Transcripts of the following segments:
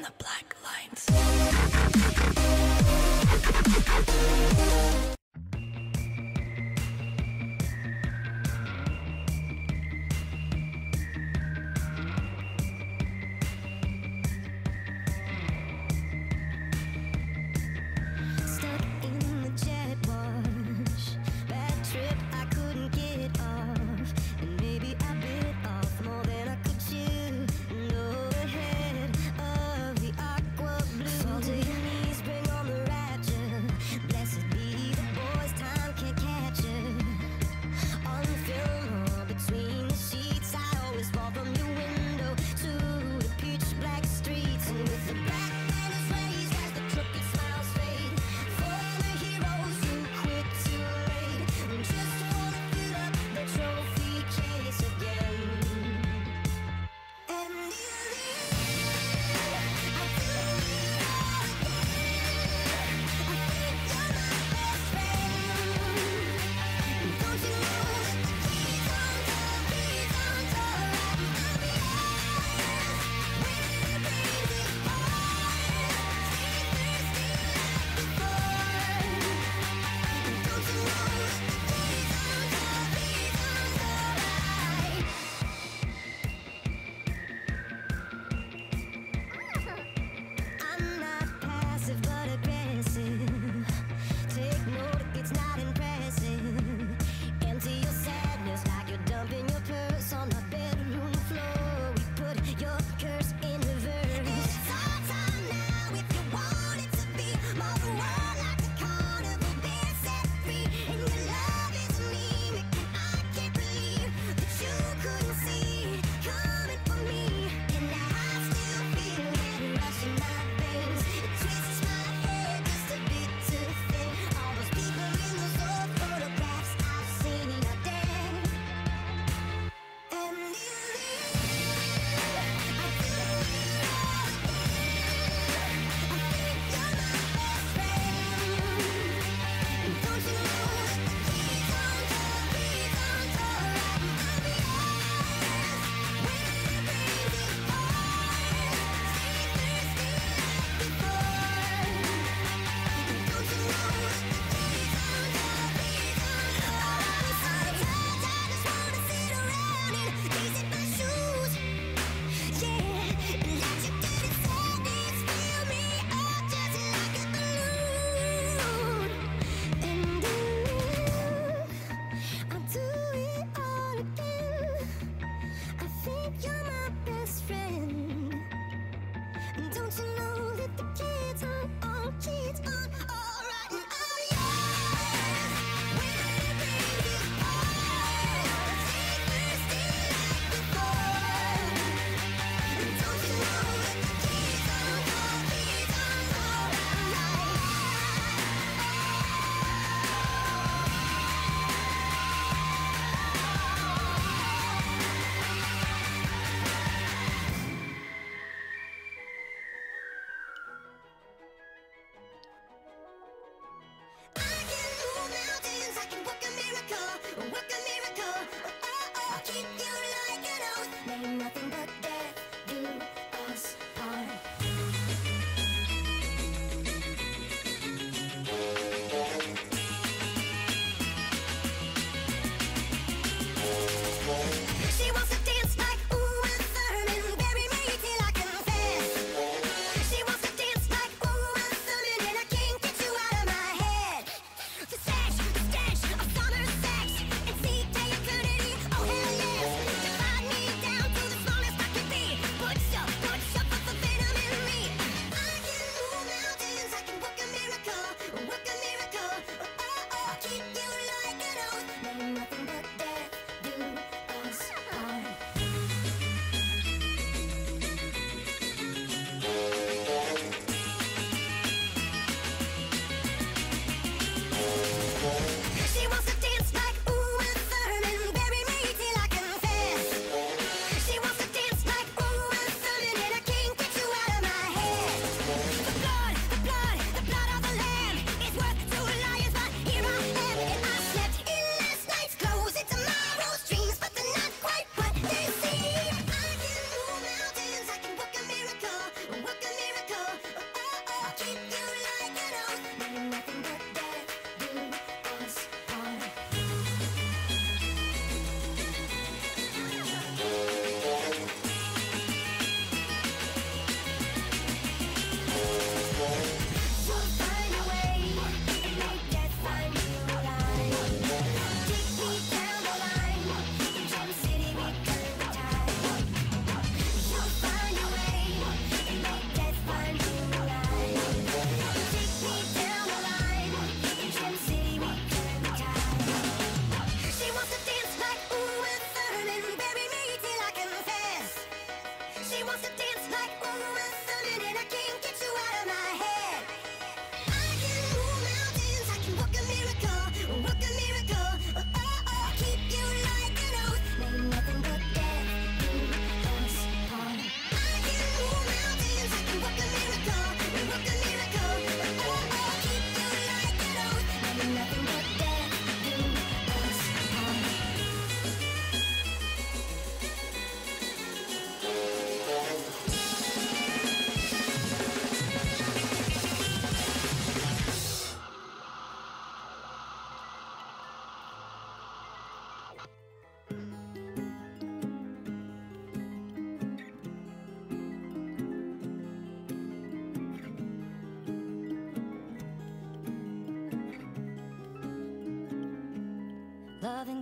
the black lines.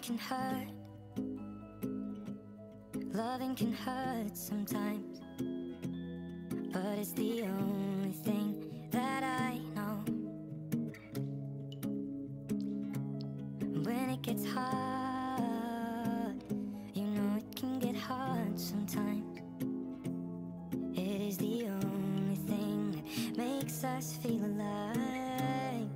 can hurt. Loving can hurt sometimes, but it's the only thing that I know. When it gets hard, you know it can get hard sometimes. It is the only thing that makes us feel alive.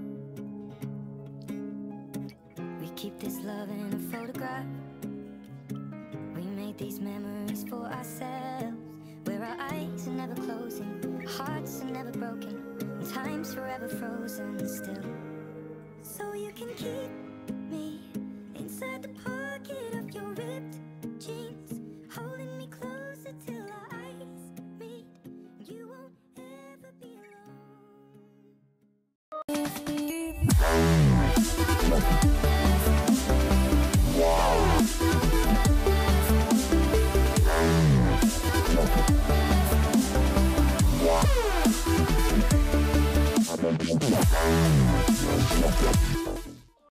We keep this love in a photograph. We made these memories for ourselves, where our eyes are never closing, hearts are never broken, and time's forever frozen still. So you can keep me inside the pocket of your ripped jeans, holding me closer till our eyes meet. You won't ever be alone.